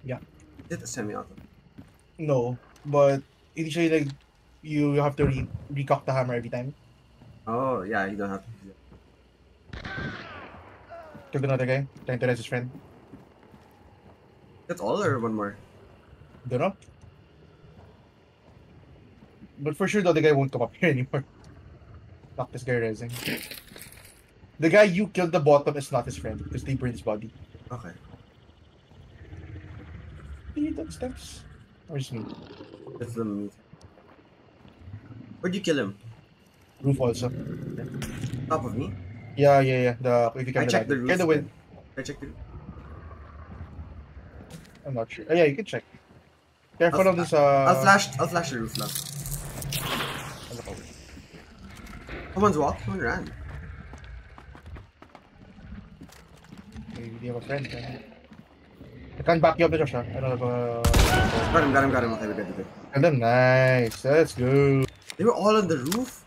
Yeah. Is it a semi-auto? No, but initially, like, you have to recock the hammer every time. Oh, yeah, you don't have to do that. Killed another guy, trying to res his friend. That's all or one more? Don't know. But for sure, the other guy won't come up here anymore. Knock this guy resing. The guy you killed the bottom is not his friend because they burned his body. Okay. He did steps. Or just me. That's the meat. Where'd you kill him? Roof also. Top of me? Yeah, yeah, yeah. The if you I can the checked the ladder. Can roof the then. win. I checked the roof. I'm not sure. Oh, yeah, you can check. I'll, Careful of this I'll flash the roof now. Ano pa? Someone's walked, someone ran. Maybe you have a friend. I can't back you up, Josh. I don't have a. Got him. Okay, we're good. And then nice. Let's go. They were all on the roof?